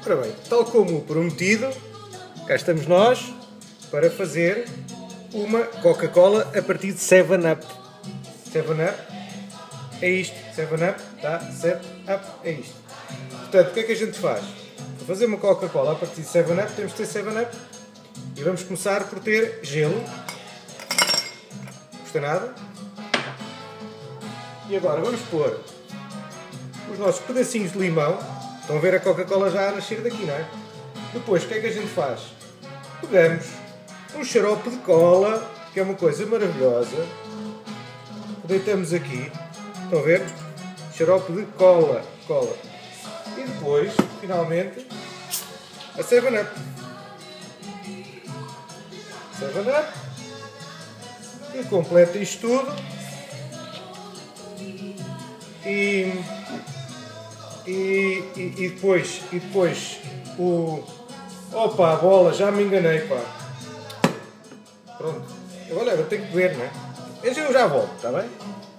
Ora bem, tal como prometido, cá estamos nós para fazer uma Coca-Cola a partir de 7-Up. 7-Up é isto. 7-Up, tá? 7-Up é isto. Portanto, o que é que a gente faz? Para fazer uma Coca-Cola a partir de 7-Up, temos que ter 7-Up. E vamos começar por ter gelo. Não custa nada. E agora vamos pôr os nossos pedacinhos de limão. Estão a ver a Coca-Cola já a nascer daqui, não é? Depois, o que é que a gente faz? Pegamos um xarope de cola, que é uma coisa maravilhosa. Deitamos aqui. Estão a ver? Xarope de cola. E depois, finalmente, a 7-Up. 7-Up. E completa isto tudo. E depois o... Opa, a bola, já me enganei, pá. Pronto. Agora eu tenho que ver, não é? Eu já volto, está bem?